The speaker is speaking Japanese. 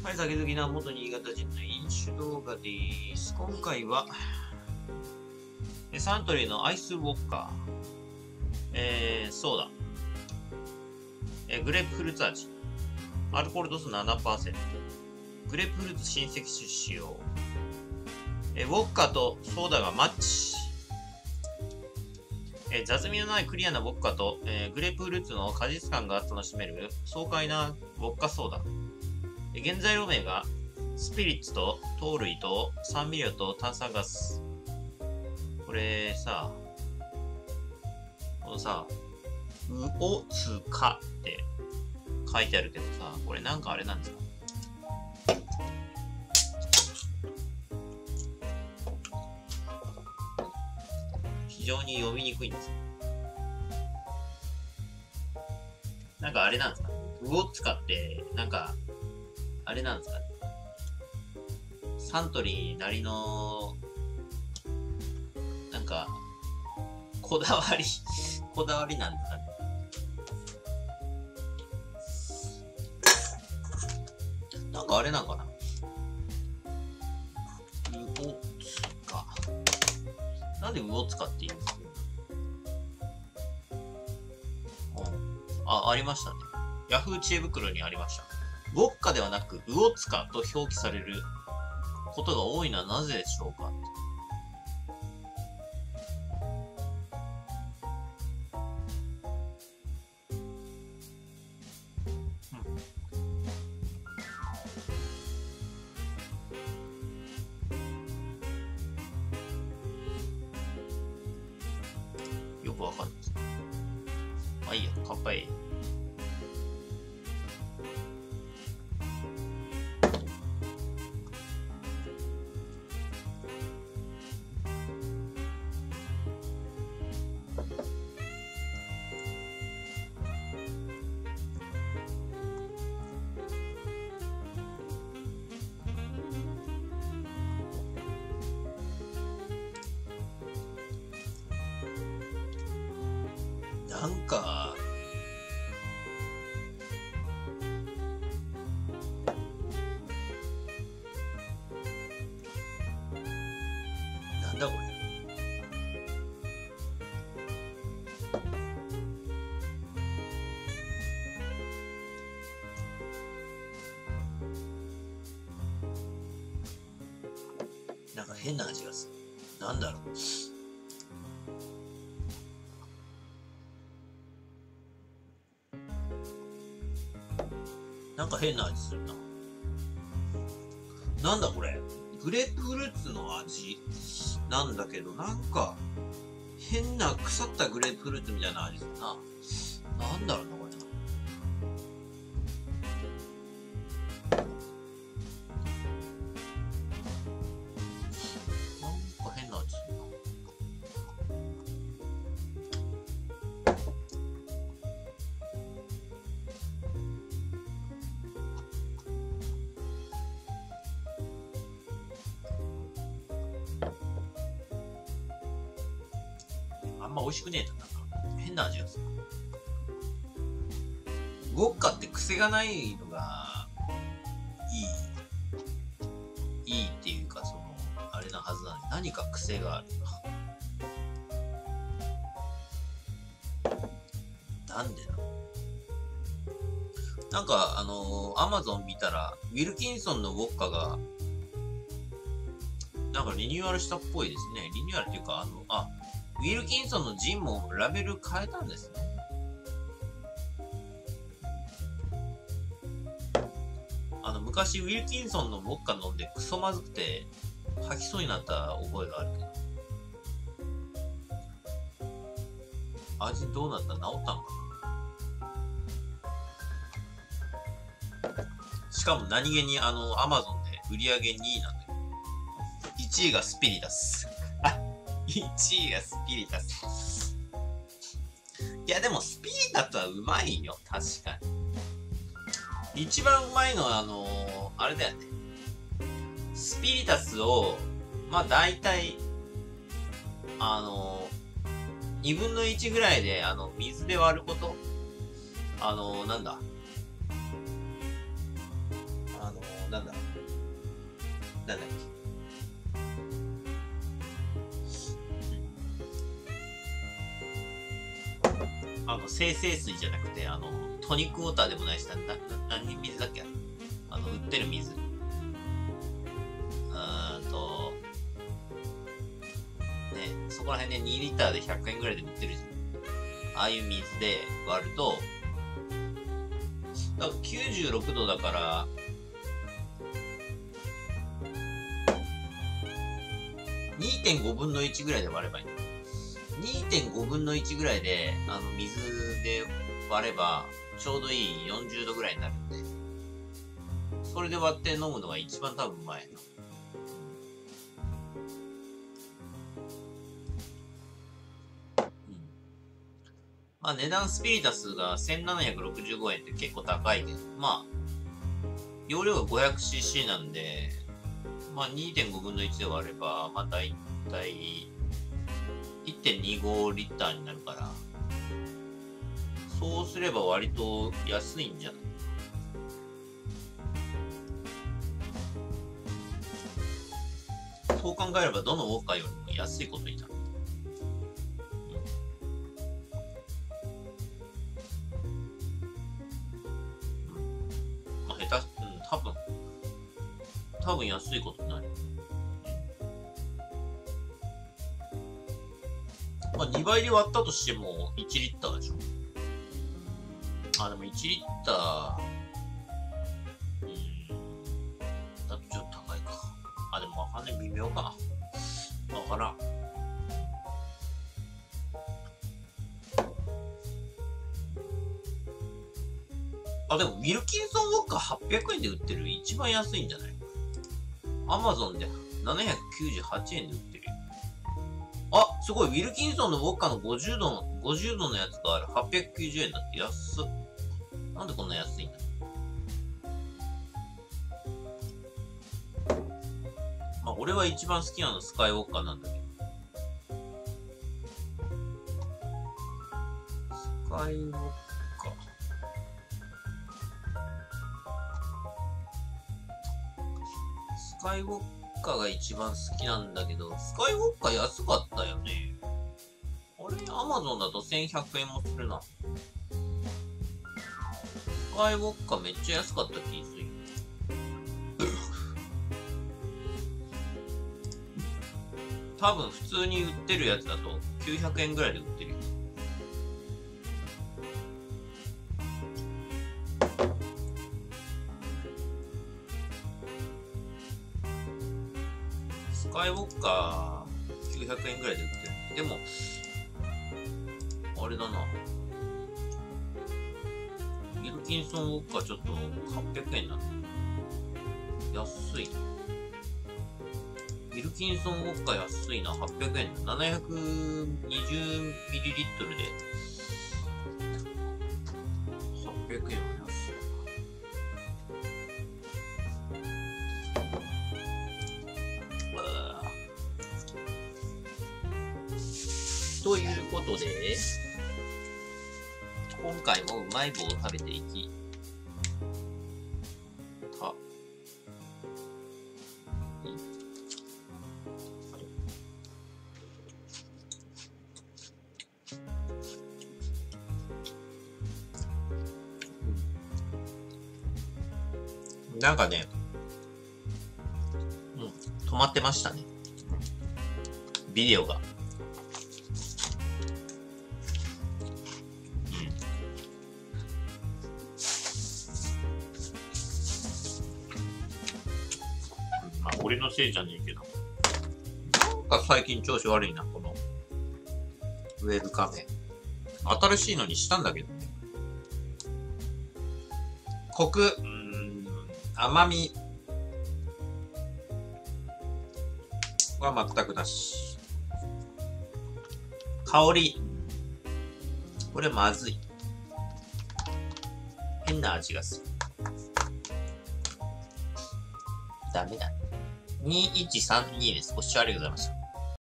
はい、酒好きな元新潟人の飲酒動画です。今回は、サントリーのアイスウォッカー、ソーダ、グレープフルーツ味、アルコール度数 7%、グレープフルーツ新石酒使用、ウォッカとソーダがマッチ、雑味のないクリアなウォッカと、グレープフルーツの果実感が楽しめる爽快なウォッカソーダ。原材料名がスピリッツと糖類と酸味料と炭酸ガス。これさ、このさ、うおつかって書いてあるけどさ、これなんかあれなんですか？非常に読みにくいんですよ。なんかあれなんですか？うおつかって、なんか、あれなんですかね。サントリーなりの、なんか、こだわりなんですかね。なんかあれなんかな。うおつか。なんでうおつかって言うんですか？ありましたね。ヤフー知恵袋にありました。ウォッカではなく、ウオツカと表記されることが多いのはなぜでしょうか？よくわかんないです。まあいいや、乾杯。なんか、なんだこれ。なんか変な味がする。なんだろう。なんか変な味するな。なんだこれ。グレープフルーツの味なんだけど、なんか変な腐ったグレープフルーツみたいな味するな。なんだろうな、これな。なんか変な味するな。あんま美味しくねえな。なんか変な味がする。ウォッカって癖がないのがいいっていうか、その、あれなはずなのに、何か癖があるな。なんでだ？なんか、アマゾン見たら、ウィルキンソンのウォッカが、なんかリニューアルしたっぽいですね。リニューアルっていうか、ウィルキンソンのジンもラベル変えたんですね。昔ウィルキンソンのウォッカ飲んでクソまずくて吐きそうになった覚えがあるけど。味どうなった？治ったんかな？しかも何気にアマゾンで売り上げ2位なんだよ。1位がスピリタス。1位がスピリタス。いやでもスピリタスはうまいよ。確かに。一番うまいのはあれだよね。スピリタスを、まあ大体、2分の1ぐらいで、水で割ること。なんだ。 なんだっけ。精製水じゃなくて、トニックウォーターでもないし、何水だっけ、売ってる水。そこら辺で2リッターで100円ぐらいで売ってるじゃん。ああいう水で割ると、96度だから、2.5 分の1ぐらいで割ればいい。2.5 分の1ぐらいで、水で割れば、ちょうどいい40度ぐらいになるんで、それで割って飲むのが一番多分うまいな。まあ値段スピリタスが1765円って結構高いけど、まあ、容量が 500cc なんで、まあ 2.5 分の1で割れば、まあだいたい 1.25 リッターになるから、そうすれば割と安いんじゃない？そう考えればどのウォッカよりも安いことになる。まあ下手、多分安いことになる。まあ2倍で割ったとしても1リッターでしょ。でも1リッター、だとちょっと高いか。でもわかんない。微妙かな。わからん。でも、ウィルキンソンウォッカ800円で売ってる一番安いんじゃない？アマゾンで798円で売ってるよ。すごい。ウィルキンソンのウォッカの50度のやつがある。890円だって安っ。なんでこんな安いんだ？まあ、俺は一番好きなのスカイウォッカなんだけど。スカイウォッカ。スカイウォッカが一番好きなんだけど、スカイウォッカ安かったよね。あれ、アマゾンだと1100円もするな。スカイウォッカめっちゃ安かった気する。多分普通に売ってるやつだと900円ぐらいで売ってるよ。スカイウォッカー900円ぐらいで売ってる。でも、あれだな。ウィルキンソンウォッカーちょっと800円なんだ。安い。ウィルキンソンウォッカー安いな。800円だ。720ml で800円は安いな。ということで、今回もうまい棒を食べていきた。なんかね、止まってましたね。ビデオが。俺のせいじゃねえけど。なんか最近調子悪いな、このウェブカメ。新しいのにしたんだけどね。コク、甘みは全くなし。香り。これまずい。変な味がする。ダメだね。2132です。ご視聴ありがとうございました。